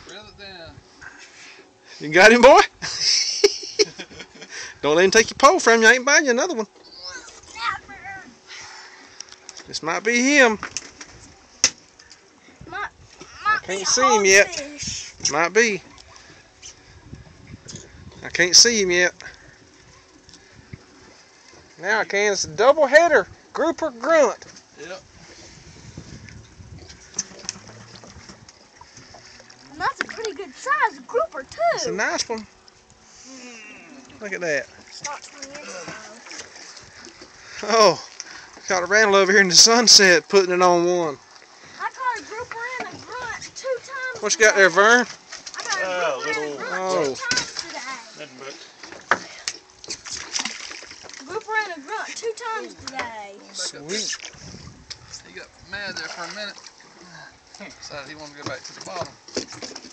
Reel it down. You got him, boy? Don't let him take your pole from you. I ain't buying you another one. This might be him. I can't see him yet. Might be. I can't see him yet. Now I can. It's a double header. Grouper grunt. Yep. And that's a pretty good size grouper too. It's a nice one. Look at that. It's not 20 inches though. Oh, caught a Randall over here in the sunset putting it on one. I caught a grouper and a grunt 2 times. What you got there, Vern? I got a grouper and a grunt 2 times today. Nothing but. Grouper and a grunt 2 times today. Sweet. He got mad there for a minute. Decided he wanted to go back to the bottom.